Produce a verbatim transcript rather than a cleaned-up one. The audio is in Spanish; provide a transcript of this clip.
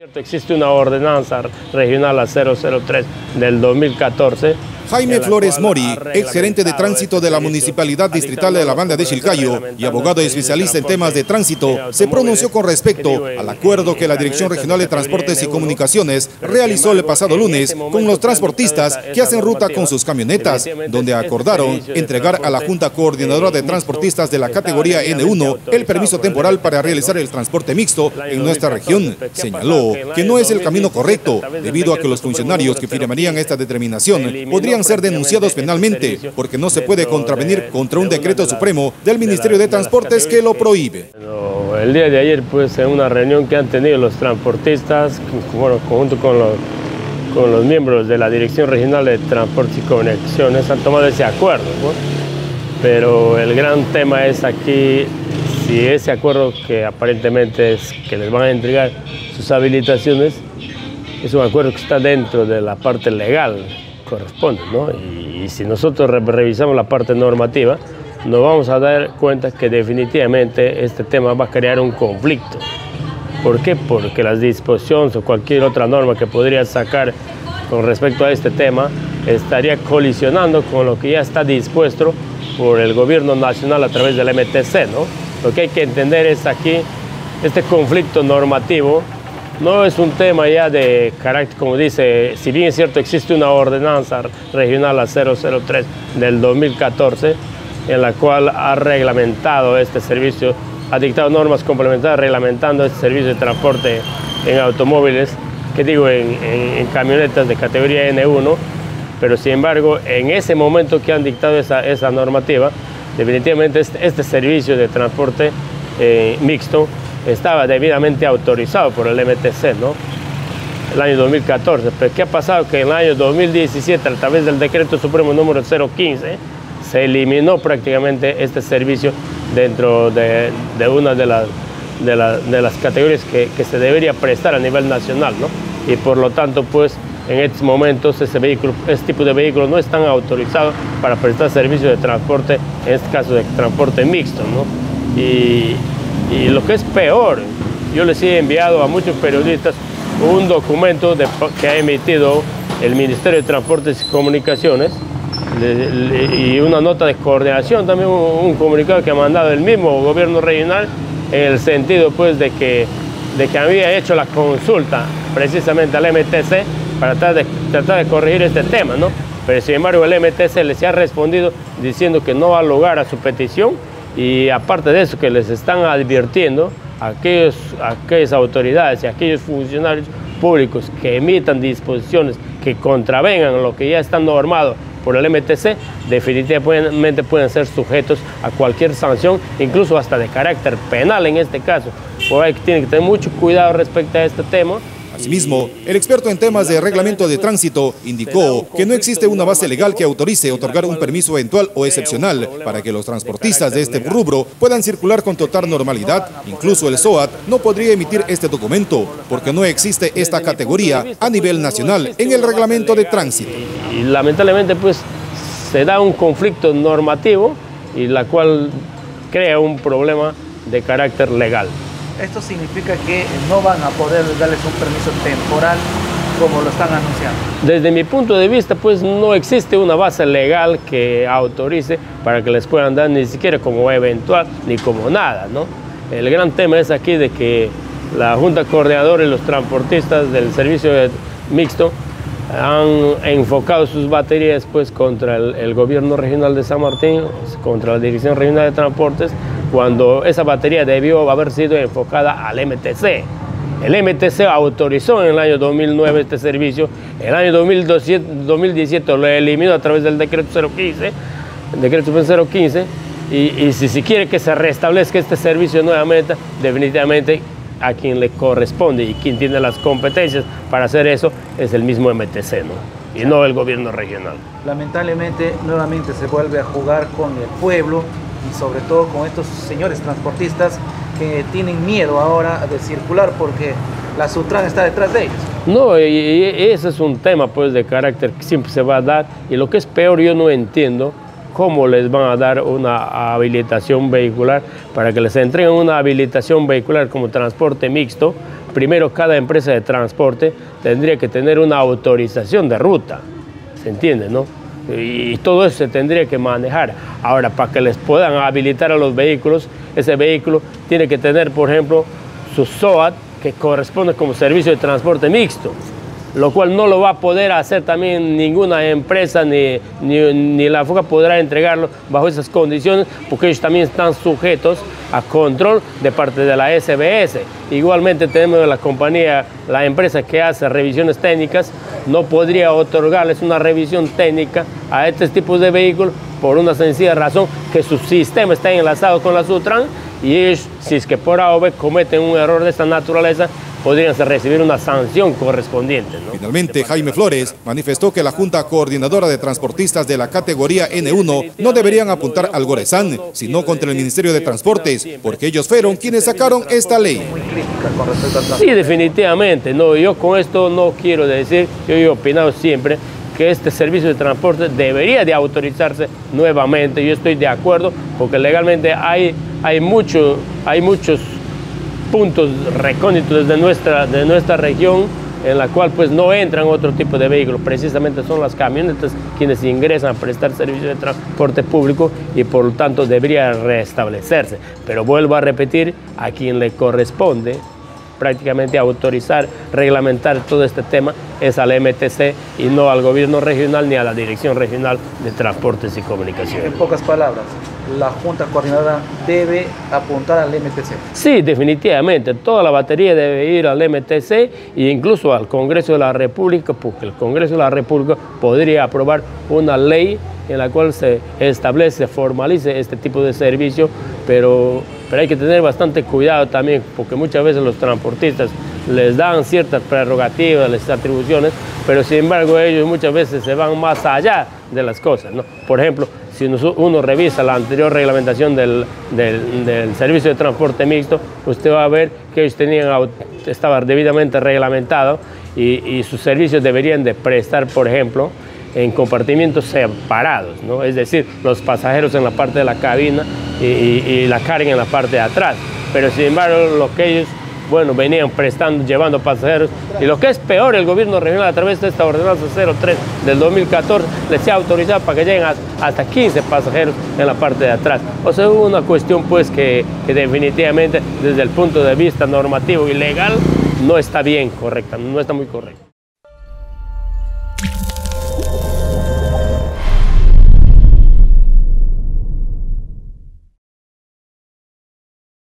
Existe una ordenanza regional a cero cero tres del dos mil catorce. Jaime Flores Mori, ex gerente de tránsito de la Municipalidad Distrital de la Banda de Chilcayo y abogado especialista en temas de tránsito, se pronunció con respecto al acuerdo que la Dirección Regional de Transportes y Comunicaciones realizó el pasado lunes con los transportistas que hacen ruta con sus camionetas, donde acordaron entregar a la Junta Coordinadora de Transportistas de la categoría N uno el permiso temporal para realizar el transporte mixto en nuestra región. Señaló que no es el camino correcto, debido a que los funcionarios que firmarían esta determinación podrían ser denunciados penalmente, porque no se puede contravenir contra un decreto supremo del Ministerio de Transportes que lo prohíbe. El día de ayer, pues, en una reunión que han tenido los transportistas, bueno, junto con los, con los miembros de la Dirección Regional de Transportes y Comunicaciones, han tomado ese acuerdo, ¿no? Pero el gran tema es aquí, si ese acuerdo que aparentemente es que les van a entregar sus habilitaciones, es un acuerdo que está dentro de la parte legal corresponde, ¿no? Y, y si nosotros re revisamos la parte normativa, nos vamos a dar cuenta que definitivamente este tema va a crear un conflicto. ¿Por qué? Porque las disposiciones o cualquier otra norma que podría sacar con respecto a este tema estaría colisionando con lo que ya está dispuesto por el gobierno nacional a través del M T C, ¿no? Lo que hay que entender es aquí, este conflicto normativo no es un tema ya de carácter, como dice, si bien es cierto, existe una ordenanza regional a cero cero tres del dos mil catorce, en la cual ha reglamentado este servicio, ha dictado normas complementarias reglamentando este servicio de transporte en automóviles, que digo, en, en, en camionetas de categoría N uno, pero sin embargo, en ese momento que han dictado esa, esa normativa, definitivamente este, este servicio de transporte eh, mixto estaba debidamente autorizado por el M T C, ¿no? El año dos mil catorce. Pero ¿qué ha pasado? Que en el año dos mil diecisiete, a través del decreto supremo número cero quince, se eliminó prácticamente este servicio dentro de, de una de, la, de, la, de las categorías que, que se debería prestar a nivel nacional, ¿no? Y por lo tanto, pues, en estos momentos ese, vehículo, este tipo de vehículos no están autorizados para prestar servicio de transporte, en este caso de transporte mixto, ¿no? Y, Y lo que es peor, yo les he enviado a muchos periodistas un documento de, que ha emitido el Ministerio de Transportes y Comunicaciones le, le, y una nota de coordinación, también un, un comunicado que ha mandado el mismo gobierno regional en el sentido, pues, de que, de que había hecho la consulta precisamente al M T C para tratar de, tratar de corregir este tema, ¿no? Pero sin embargo el M T C les ha respondido diciendo que no va a lugar a su petición. Y aparte de eso, que les están advirtiendo a aquellos, a aquellas autoridades y a aquellos funcionarios públicos que emitan disposiciones que contravengan lo que ya está normado por el M T C, definitivamente pueden ser sujetos a cualquier sanción, incluso hasta de carácter penal en este caso. Por ahí tienen que tener mucho cuidado respecto a este tema. Asimismo, el experto en temas de reglamento de tránsito indicó que no existe una base legal que autorice otorgar un permiso eventual o excepcional para que los transportistas de este rubro puedan circular con total normalidad. Incluso el S O A T no podría emitir este documento porque no existe esta categoría a nivel nacional en el reglamento de tránsito. Y lamentablemente, pues, se da un conflicto normativo y la cual crea un problema de carácter legal. Esto significa que no van a poder darles un permiso temporal como lo están anunciando. Desde mi punto de vista, pues no existe una base legal que autorice para que les puedan dar ni siquiera como eventual ni como nada, ¿no? El gran tema es aquí de que la Junta Coordinadora y los transportistas del servicio mixto han enfocado sus baterías, pues, contra el, el gobierno regional de San Martín, contra la Dirección Regional de Transportes, cuando esa batería debió haber sido enfocada al M T C. El M T C autorizó en el año dos mil nueve este servicio, en el año dos mil diecisiete lo eliminó a través del decreto cero quince, el decreto cero quince, y, y si se quiere que se restablezca este servicio nuevamente, definitivamente a quien le corresponde y quien tiene las competencias para hacer eso es el mismo M T C, ¿no? Y no el gobierno regional. Lamentablemente, nuevamente se vuelve a jugar con el pueblo y sobre todo con estos señores transportistas que tienen miedo ahora de circular porque la Sutran está detrás de ellos. No, y, y ese es un tema, pues, de carácter que siempre se va a dar, y lo que es peor, yo no entiendo cómo les van a dar una habilitación vehicular para que les entreguen una habilitación vehicular como transporte mixto primero cada empresa de transporte tendría que tener una autorización de ruta, ¿se entiende, no? Y todo eso se tendría que manejar. Ahora, para que les puedan habilitar a los vehículos, ese vehículo tiene que tener, por ejemplo, su S O A T, que corresponde como servicio de transporte mixto, lo cual no lo va a poder hacer también ninguna empresa, ni, ni, ni la FUCA podrá entregarlo bajo esas condiciones, porque ellos también están sujetos a control de parte de la S B S. Igualmente tenemos la compañía, la empresa que hace revisiones técnicas, no podría otorgarles una revisión técnica a este tipo de vehículos por una sencilla razón, que su sistema está enlazado con la Sutran, y ellos, si es que por A o B cometen un error de esta naturaleza, podrían recibir una sanción correspondiente, ¿no? Finalmente, Jaime Flores manifestó que la Junta Coordinadora de Transportistas de la categoría N uno no deberían apuntar al Goresan, sino contra el Ministerio de Transportes, porque ellos fueron quienes sacaron esta ley. Muy crítica con respecto al Sí, definitivamente. No, yo con esto no quiero decir, yo he opinado siempre que este servicio de transporte debería de autorizarse nuevamente. Yo estoy de acuerdo, porque legalmente hay, hay, mucho, hay muchos puntos recónditos de nuestra, de nuestra región en la cual pues no entran otro tipo de vehículos. Precisamente son las camionetas quienes ingresan a prestar servicio de transporte público, y por lo tanto debería restablecerse. Pero vuelvo a repetir, a quien le corresponde prácticamente autorizar, reglamentar todo este tema es al M T C, y no al gobierno regional ni a la Dirección Regional de Transportes y Comunicaciones. En pocas palabras, la Junta Coordinadora debe apuntar al M T C. Sí, definitivamente, toda la batería debe ir al M T C e incluso al Congreso de la República, porque el Congreso de la República podría aprobar una ley en la cual se establece, formalice este tipo de servicio, pero, pero hay que tener bastante cuidado también, porque muchas veces los transportistas les dan ciertas prerrogativas, les atribuciones, pero sin embargo ellos muchas veces se van más allá de las cosas, ¿no? Por ejemplo, si uno revisa la anterior reglamentación del, del, del servicio de transporte mixto, usted va a ver que ellos tenían, estaba debidamente reglamentado, y, y sus servicios deberían de prestar, por ejemplo, en compartimientos separados, ¿no? Es decir, los pasajeros en la parte de la cabina y, y, y la carga en la parte de atrás. Pero sin embargo, lo que ellos, bueno, venían prestando, llevando pasajeros, y lo que es peor, el gobierno regional a través de esta ordenanza cero tres del dos mil catorce les ha autorizado para que lleguen a, hasta quince pasajeros en la parte de atrás. O sea, hubo una cuestión pues que, que definitivamente desde el punto de vista normativo y legal no está bien correcta, no está muy correcta.